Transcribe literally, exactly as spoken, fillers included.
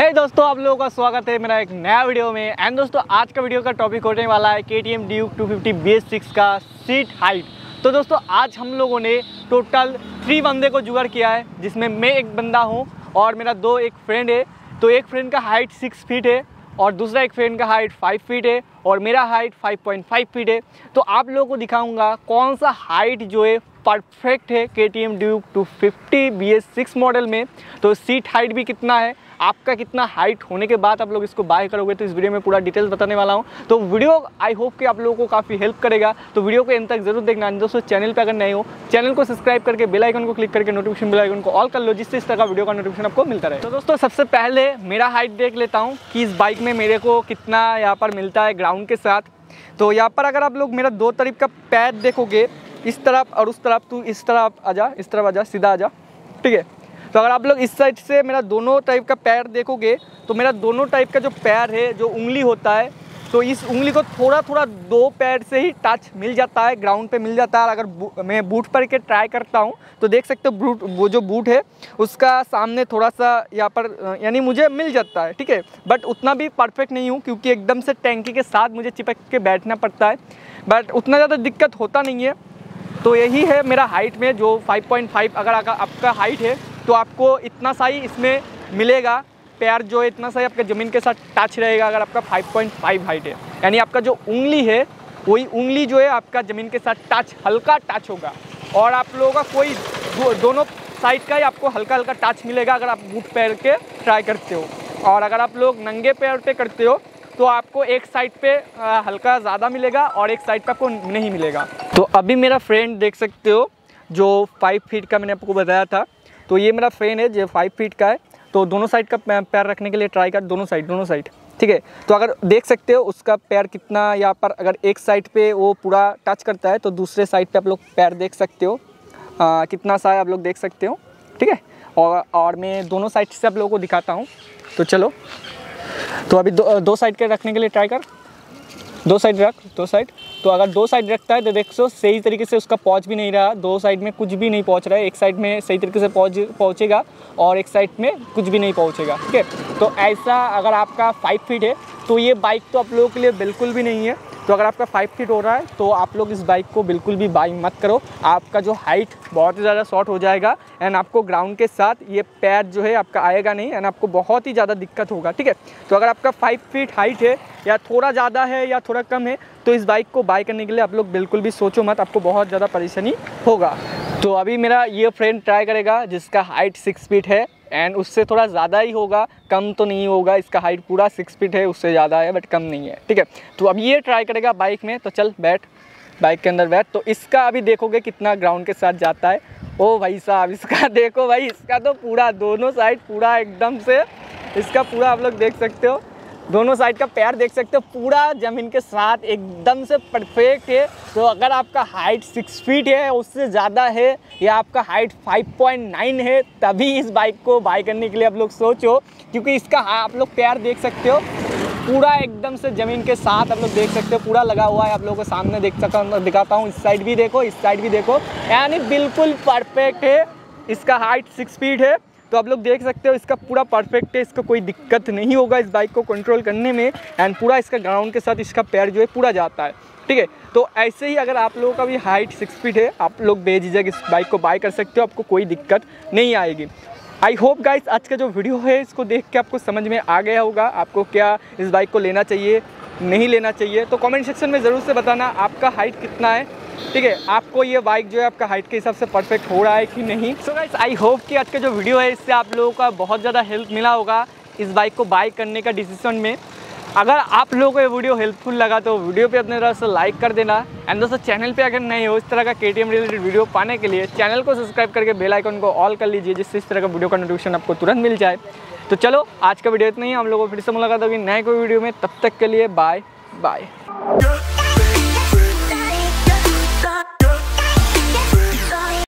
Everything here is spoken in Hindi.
हे दोस्तों, आप लोगों का स्वागत है मेरा एक नया वीडियो में। एंड दोस्तों, आज का वीडियो का टॉपिक होने वाला है K T M Duke two fifty B S six का सीट हाइट। तो दोस्तों, आज हम लोगों ने टोटल थ्री बंदे को जुगाड़ किया है, जिसमें मैं एक बंदा हूं और मेरा दो एक फ्रेंड है। तो एक फ्रेंड का हाइट सिक्स फीट है और दूसरा एक फ्रेंड का हाइट फाइव फीट है और मेरा height five point five feet है। तो आप लोगों को दिखाऊंगा कौन सा हाइट जो है परफेक्ट है K T M Duke two fifty B S six model में। तो सीट हाइट भी कितना है, आपका कितना हाइट होने के बाद आप लोग इसको बाय करोगे, तो इस वीडियो में पूरा डिटेल्स बताने वाला हूं। तो वीडियो आई होप कि आप लोगों को काफ़ी हेल्प करेगा, तो वीडियो को एंड तक जरूर देखना। दोस्तों, चैनल पे अगर नए हो, चैनल को सब्सक्राइब करके बेल आइकन को क्लिक करके नोटिफिकेशन बेल आइकन को ऑल कर लो, जिससे इस तरह का वीडियो का नोटिफिकेशन आपको मिलता रहे। तो दोस्तों, सबसे पहले मेरा हाइट देख लेता हूँ कि इस बाइक में मेरे को कितना यहाँ पर मिलता है ग्राउंड के साथ। तो यहाँ पर अगर आप लोग मेरा दो तरफ का पैर देखोगे, इस तरफ और उस तरफ, तो इस तरफ आजा, इस तरफ आजा, सीधा आजा, ठीक है। तो अगर आप लोग इस साइड से मेरा दोनों टाइप का पैर देखोगे, तो मेरा दोनों टाइप का जो पैर है, जो उंगली होता है, तो इस उंगली को थोड़ा थोड़ा दो पैर से ही टच मिल जाता है, ग्राउंड पे मिल जाता है। अगर बू, मैं बूट पर के ट्राई करता हूँ तो देख सकते हो बूट, वो जो बूट है उसका सामने थोड़ा सा यहाँ पर यानी मुझे मिल जाता है, ठीक है। बट उतना भी परफेक्ट नहीं हूँ, क्योंकि एकदम से टैंकी के साथ मुझे चिपक के बैठना पड़ता है। बट उतना ज़्यादा दिक्कत होता नहीं है। तो यही है मेरा हाइट में जो फाइव पॉइंट फाइव अगर आपका हाइट है तो आपको इतना सा ही इसमें मिलेगा। पैर जो है इतना सा ही आपका ज़मीन के साथ टच रहेगा अगर आपका फाइव पॉइंट फाइव हाइट है, यानी आपका जो उंगली है वही उंगली जो है आपका ज़मीन के साथ टच हल्का टच होगा। और आप लोगों का कोई दो, दोनों साइड का ही आपको हल्का हल्का टच मिलेगा अगर आप बूट पैर के ट्राई करते हो। और अगर आप लोग नंगे पैर पे करते हो तो आपको एक साइड पे हल्का ज़्यादा मिलेगा और एक साइड पे आपको नहीं मिलेगा। तो अभी मेरा फ्रेंड देख सकते हो जो फाइव फीट का मैंने आपको बताया था, तो ये मेरा फ्रेंड है जो फाइव फीट का है। तो दोनों साइड का पैर रखने के लिए ट्राई कर, दोनों साइड दोनों साइड ठीक है। तो अगर देख सकते हो उसका पैर कितना यहाँ पर, अगर एक साइड पे वो पूरा टच करता है तो दूसरे साइड पे आप लोग पैर देख सकते हो आ, कितना सा है, आप लोग देख सकते हो, ठीक है। और और मैं दोनों साइड से आप लोगों को दिखाता हूँ। तो चलो, तो अभी दो, दो साइड के रखने के लिए ट्राई कर, दो साइड रख, दो साइड। तो अगर दो साइड रखता है तो देख सो सही तरीके से उसका पहुंच भी नहीं रहा, दो साइड में कुछ भी नहीं पहुंच रहा है। एक साइड में सही तरीके से पहुंच पहुंचेगा और एक साइड में कुछ भी नहीं पहुंचेगा, ठीक है। तो ऐसा अगर आपका फाइव फीट है तो ये बाइक तो आप लोगों के लिए बिल्कुल भी नहीं है। तो अगर आपका फाइव फीट हो रहा है तो आप लोग इस बाइक को बिल्कुल भी बाई मत करो। आपका जो हाइट बहुत ही ज़्यादा शॉर्ट हो जाएगा एंड आपको ग्राउंड के साथ ये पैर जो है आपका आएगा नहीं एंड आपको बहुत ही ज़्यादा दिक्कत होगा, ठीक है। तो अगर आपका फाइव फीट हाइट है या थोड़ा ज़्यादा है या थोड़ा कम है तो इस बाइक को बाई करने के लिए आप लोग बिल्कुल भी सोचो मत, आपको बहुत ज़्यादा परेशानी होगा। तो अभी मेरा ये फ्रेंड ट्राई करेगा जिसका हाइट सिक्स फीट है एंड उससे थोड़ा ज़्यादा ही होगा, कम तो नहीं होगा। इसका हाइट पूरा सिक्स फीट है, उससे ज़्यादा है बट कम नहीं है, ठीक है। तो अब ये ट्राई करेगा बाइक में। तो चल बैठ, बाइक के अंदर बैठ। तो इसका अभी देखोगे कितना ग्राउंड के साथ जाता है। ओ भाई साहब, इसका देखो भाई, इसका तो पूरा दोनों साइड पूरा एकदम से, इसका पूरा आप लोग देख सकते हो, दोनों साइड का पैर देख सकते हो, पूरा ज़मीन के साथ एकदम से परफेक्ट है। तो अगर आपका हाइट सिक्स फीट है, उससे ज़्यादा है, या आपका हाइट फाइव पॉइंट नाइन है, तभी इस बाइक को बाई करने के लिए आप लोग सोचो, क्योंकि इसका आप लोग पैर देख सकते हो पूरा एकदम से ज़मीन के साथ आप लोग देख सकते हो पूरा लगा हुआ है। आप लोगों को सामने देख सकता दिखाता हूँ, इस साइड भी देखो, इस साइड भी देखो, यानी बिल्कुल परफेक्ट है। इसका हाइट सिक्स फीट है तो आप लोग देख सकते हो इसका पूरा परफेक्ट है, इसका कोई दिक्कत नहीं होगा इस बाइक को कंट्रोल करने में एंड पूरा इसका ग्राउंड के साथ इसका पैर जो है पूरा जाता है, ठीक है। तो ऐसे ही अगर आप लोगों का भी हाइट सिक्स फीट है, आप लोग बेझिझक इस बाइक को बाय कर सकते हो, आपको कोई दिक्कत नहीं आएगी। आई होप गाइस आज का जो वीडियो है इसको देख के आपको समझ में आ गया होगा, आपको क्या इस बाइक को लेना चाहिए नहीं लेना चाहिए। तो कमेंट सेक्शन में ज़रूर से बताना आपका हाइट कितना है, ठीक है। आपको ये बाइक जो है आपका हाइट के हिसाब से परफेक्ट हो रहा है कि नहीं। सो गाइस आई होप कि आज का जो वीडियो है इससे आप लोगों का बहुत ज़्यादा हेल्प मिला होगा इस बाइक को बाय करने का डिसीजन में। अगर आप लोगों को ये वीडियो हेल्पफुल लगा तो वीडियो पे अपने तरफ से लाइक कर देना एंड दोस्तों, चैनल पे अगर नए हो इस तरह का के टी एम रिलेटेड वीडियो पाने के लिए चैनल को सब्सक्राइब करके बेल आइकन को ऑल कर लीजिए, जिससे इस तरह का वीडियो का नोटिफिकेशन आपको तुरंत मिल जाए। तो चलो आज का वीडियो इतना ही, हम लोगों को फिर से मुलाकात होगी नए कोई वीडियो में, तब तक के लिए बाय बाय।